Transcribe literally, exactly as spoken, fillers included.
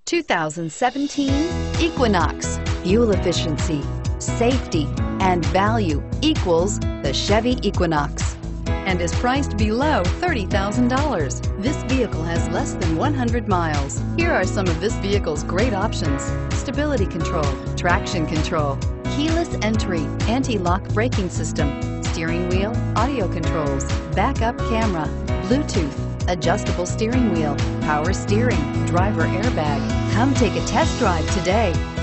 two thousand seventeen Equinox. Fuel efficiency, safety, and value equals the Chevy Equinox, and is priced below thirty thousand dollars. This vehicle has less than one hundred miles. Here are some of this vehicle's great options: stability control, traction control, keyless entry, anti-lock braking system, steering wheel audio controls, backup camera, Bluetooth, adjustable steering wheel, power steering, driver airbag. Come take a test drive today.